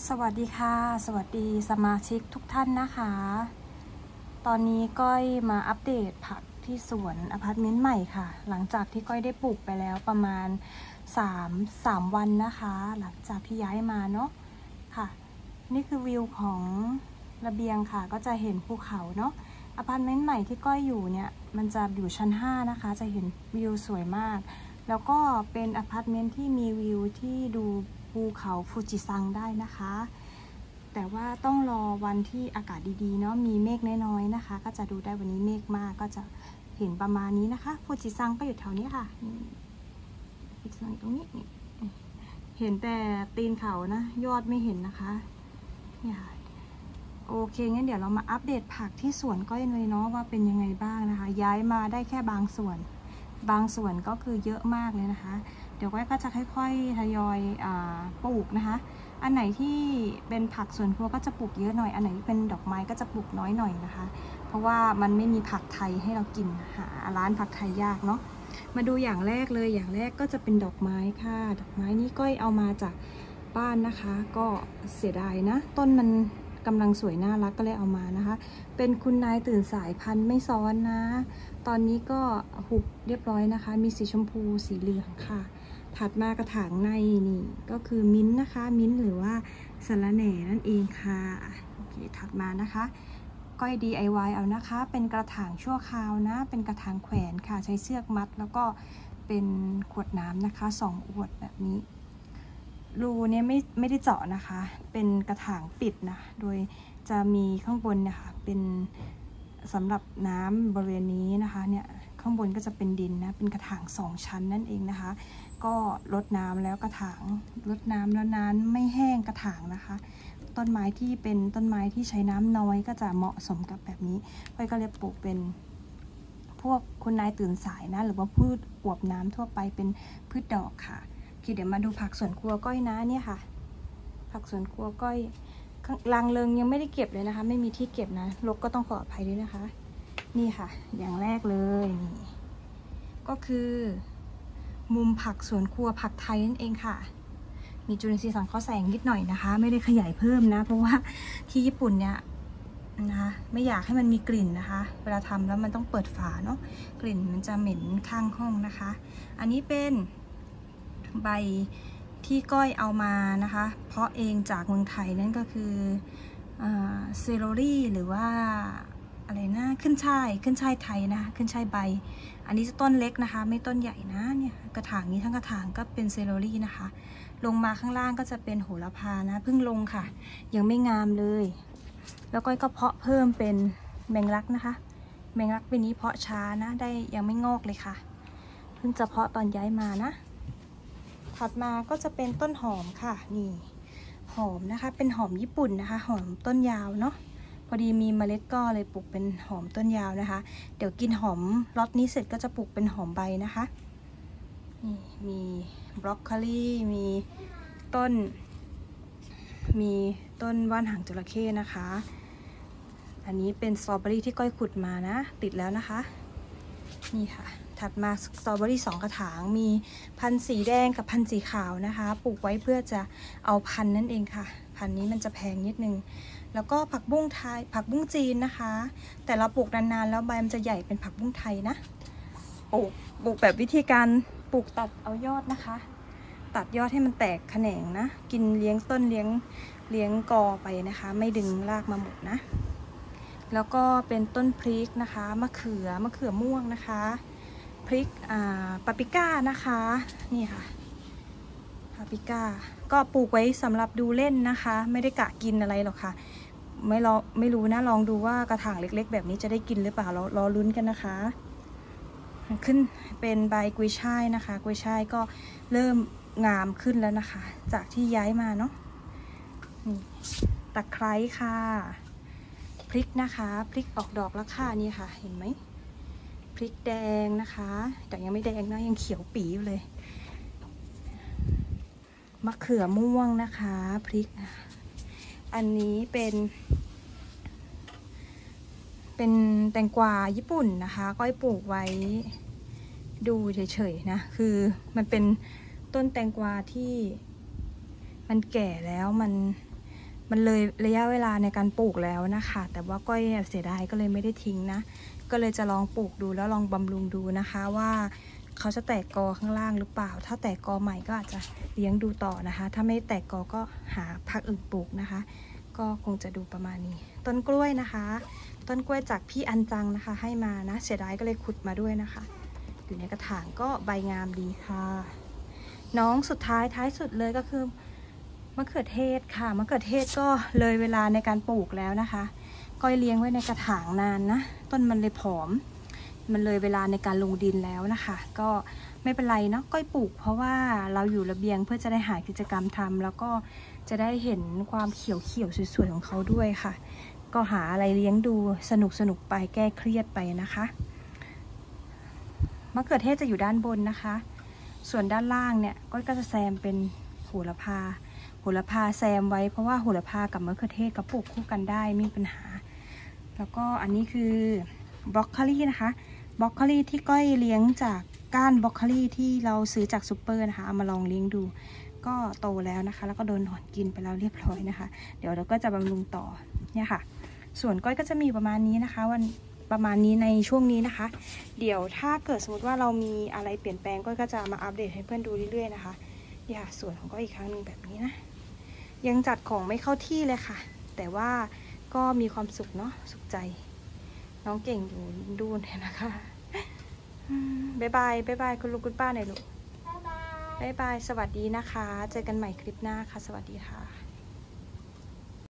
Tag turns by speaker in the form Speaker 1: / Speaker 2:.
Speaker 1: สวัสดีค่ะสวัสดีสมาชิกทุกท่านนะคะตอนนี้ก้อยมาอัปเดตผักที่สวนอพาร์ตเมนต์ใหม่ค่ะหลังจากที่ก้อยได้ปลูกไปแล้วประมาณ3 วันนะคะหลังจากที่ย้ายมาเนาะค่ะนี่คือวิวของระเบียงค่ะก็จะเห็นภูเขาเนาะอพาร์ตเมนต์ใหม่ที่ก้อยอยู่เนี่ยมันจะอยู่ชั้น5นะคะจะเห็นวิวสวยมากแล้วก็เป็นอพาร์ตเมนต์ที่มีวิวที่ดูภูเขาฟูจิซังได้นะคะแต่ว่าต้องรอวันที่อากาศดีๆเนาะมีเมฆน้อยๆนะคะก็จะดูได้วันนี้เมฆมากก็จะเห็นประมาณนี้นะคะฟูจิซังก็อยู่แถวนี้ค่ะฟูจิซังตรงนี้เห็นแต่ตีนเขานะยอดไม่เห็นนะคะเนี่ยโอเคงั้นเดี๋ยวเรามาอัปเดตผักที่สวนก้อยเลยเนาะว่าเป็นยังไงบ้างนะคะย้ายมาได้แค่บางส่วนก็คือเยอะมากเลยนะคะเดี๋ยวก้อยก็จะค่อยๆทยอยปลูกนะคะอันไหนที่เป็นผักสวนครัวก็จะปลูกเยอะหน่อยอันไหนที่เป็นดอกไม้ก็จะปลูกน้อยหน่อยนะคะเพราะว่ามันไม่มีผักไทยให้เรากินหาร้านผักไทยยากเนาะมาดูอย่างแรกเลยอย่างแรกก็จะเป็นดอกไม้ค่ะดอกไม้นี้ก้อยเอามาจากบ้านนะคะก็เสียดายนะต้นมันกำลังสวยน่ารักก็เลยเอามานะคะเป็นคุณนายตื่นสายพันธุ์ไม่ซ้อนนะตอนนี้ก็หุบเรียบร้อยนะคะมีสีชมพูสีเหลืองค่ะถัดมากระถางในนี่ก็คือมิ้นท์นะคะมิ้นท์หรือว่าสะระแหน่นั่นเองค่ะโอเคถัดมานะคะก้อย DIY เอานะคะเป็นกระถางชั่วคราวนะเป็นกระถางแขวนค่ะใช้เชือกมัดแล้วก็เป็นขวดน้ำนะคะ2 ขวดแบบนี้รูเนี่ยไม่ได้เจาะนะคะเป็นกระถางปิดนะโดยจะมีข้างบนเนี่ยค่ะเป็นสำหรับน้ำบริเวณนี้นะคะเนี่ยข้างบนก็จะเป็นดินนะเป็นกระถาง2 ชั้นนั่นเองนะคะก็รดน้ำแล้วกระถางรดน้ำแล้วน้ำไม่แห้งกระถางนะคะต้นไม้ที่เป็นต้นไม้ที่ใช้น้ำน้อยก็จะเหมาะสมกับแบบนี้ก้อยก็เลยปลูกเป็นพวกคุณนายตื่นสายนะหรือว่าพืชอวบน้ำทั่วไปเป็นพืชดอกค่ะเดี๋ยวมาดูผักสวนครัวก้อยนะเนี่ยค่ะผักสวนครัวก้อยรังเริงยังไม่ได้เก็บเลยนะคะไม่มีที่เก็บนะรกก็ต้องขออภัยด้วยนะคะนี่ค่ะอย่างแรกเลยนี่ก็คือมุมผักสวนครัวผักไทยนั่นเองค่ะมีจุลินทรีย์สังเคราะห์แสงนิดหน่อยนะคะไม่ได้ขยายเพิ่มนะเพราะว่าที่ญี่ปุ่นเนี่ยนะคะไม่อยากให้มันมีกลิ่นนะคะเวลาทำแล้วมันต้องเปิดฝาเนาะกลิ่นมันจะเหม็นข้างห้องนะคะอันนี้เป็นใบที่ก้อยเอามานะคะเพราะเองจากเมืองไทยนั่นก็คือเซโรรี่หรือว่าอะไรนะขึ้นช่ายไทยนะขึ้นช่ายใบอันนี้จะต้นเล็กนะคะไม่ต้นใหญ่นะเนี่ยกระถางนี้ทั้งกระถางก็เป็นเซโรรี่นะคะลงมาข้างล่างก็จะเป็นโหระพานะเพิ่งลงค่ะยังไม่งามเลยแล้วก้อยก็เพาะเพิ่มเป็นแมงลักนะคะแมงลักปีนี้เพาะช้านะได้ยังไม่งอกเลยค่ะเพิ่งจะเพาะตอนย้ายมานะถัดมาก็จะเป็นต้นหอมค่ะนี่หอมนะคะเป็นหอมญี่ปุ่นนะคะหอมต้นยาวเนาะพอดีมีเมล็ดก็เลยปลูกเป็นหอมต้นยาวนะคะเดี๋ยวกินหอมล็อตนี้เสร็จก็จะปลูกเป็นหอมใบนะคะนี่มีบรอกโคลีมีต้นว่านหางจระเข้นะคะอันนี้เป็นสตรอเบอรี่ที่ก้อยขุดมานะติดแล้วนะคะนี่ค่ะถัดมาสตรอเบอรี่2 กระถางมีพันธุ์สีแดงกับพันธุ์สีขาวนะคะปลูกไว้เพื่อจะเอาพันธุ์นั่นเองค่ะพันธุ์นี้มันจะแพงนิดนึงแล้วก็ผักบุ้งไทยผักบุ้งจีนนะคะแต่เราปลูกนานๆแล้วใบมันจะใหญ่เป็นผักบุ้งไทยนะปลูกแบบวิธีการปลูกตัดเอายอดนะคะตัดยอดให้มันแตกแขนงนะกินเลี้ยงต้นเลี้ยงกอไปนะคะไม่ดึงรากมาหมดนะแล้วก็เป็นต้นพริกนะคะมะเขือม่วงนะคะพริกปาปริก้านะคะนี่ค่ะปาปริก้าก็ปลูกไว้สำหรับดูเล่นนะคะไม่ได้กะกินอะไรหรอกค่ะไม่รู้นะลองดูว่ากระถางเล็กๆแบบนี้จะได้กินหรือเปล่าเรารอลุ้นกันนะคะขึ้นเป็นใบกุยช่ายนะคะกุยช่ายก็เริ่มงามขึ้นแล้วนะคะจากที่ย้ายมาเนาะนี่ตะไคร้ค่ะพริกนะคะพริกออกดอกแล้วค่ะนี่ค่ะเห็นไหมพริกแดงนะคะแต่ยังไม่แดงนะยังเขียวปีอยู่เลยมะเขือม่วงนะคะพริกอันนี้เป็นแตงกวาญี่ปุ่นนะคะก้อยปลูกไว้ดูเฉยๆนะคือมันเป็นต้นแตงกวาที่มันแก่แล้วมันมันเลยระยะเวลาในการปลูกแล้วนะคะแต่ว่าก้อยเสียดายก็เลยไม่ได้ทิ้งนะก็เลยจะลองปลูกดูแล้วลองบำรุงดูนะคะว่าเขาจะแตกกอข้างล่างหรือเปล่าถ้าแตกกอใหม่ก็อาจจะเลี้ยงดูต่อนะคะถ้าไม่แตกกอก็หาพักอื่นปลูกนะคะก็คงจะดูประมาณนี้ต้นกล้วยนะคะต้นกล้วยจากพี่อันจังนะคะให้มานะเสียดายก็เลยขุดมาด้วยนะคะอยู่ในกระถางก็ใบงามดีค่ะน้องสุดท้ายสุดเลยก็คือมะเขือเทศค่ะมะเขือเทศก็เลยเวลาในการปลูกแล้วนะคะก้อยเลี้ยงไว้ในกระถางนานนะต้นมันเลยผอมมันเลยเวลาในการลงดินแล้วนะคะก็ไม่เป็นไรเนาะก้อยปลูกเพราะว่าเราอยู่ระเบียงเพื่อจะได้หากิจกรรมทำแล้วก็จะได้เห็นความเขียวสวยๆของเขาด้วยค่ะก็หาอะไรเลี้ยงดูสนุกไปแก้เครียดไปนะคะมะเขือเทศจะอยู่ด้านบนนะคะส่วนด้านล่างเนี่ยก้อยก็จะแซมเป็นโหระพาแซมไว้เพราะว่าโหระพากับมะเขือเทศก็ปลูกคู่กันได้ไม่มีปัญหาแล้วก็อันนี้คือบรอกโคลีนะคะบรอกโคลีที่ก้อยเลี้ยงจากก้านบรอกโคลีที่เราซื้อจากซูเปอร์นะคะเอามาลองเลี้ยงดูก็โตแล้วนะคะแล้วก็โดนหนอนกินไปแล้วเรียบร้อยนะคะเดี๋ยวเราก็จะบำรุงต่อเนี่ยค่ะส่วนก้อยก็จะมีประมาณนี้นะคะวันประมาณนี้ในช่วงนี้นะคะเดี๋ยวถ้าเกิดสมมติว่าเรามีอะไรเปลี่ยนแปลงก้อยก็จะมาอัปเดตให้เพื่อนดูเรื่อยๆนะคะอย่าส่วนของก้อยอีกครั้งหนึ่งแบบนี้นะยังจัดของไม่เข้าที่เลยค่ะแต่ว่าก็มีความสุขเนาะสุขใจน้องเก่งอยู่ดูเนี่ยนะคะบ๊ายบายคุณลุงคุณป้าหน่อยลูกบ๊ายบายสวัสดีนะคะเจอกันใหม่คลิปหน้าค่ะสวัสดีค่ะ